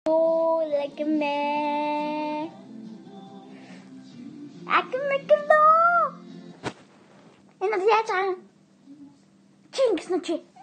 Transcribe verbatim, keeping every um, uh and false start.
Oh, la que me... ¡Ah, que me quedó! En la noche. Chingues noche.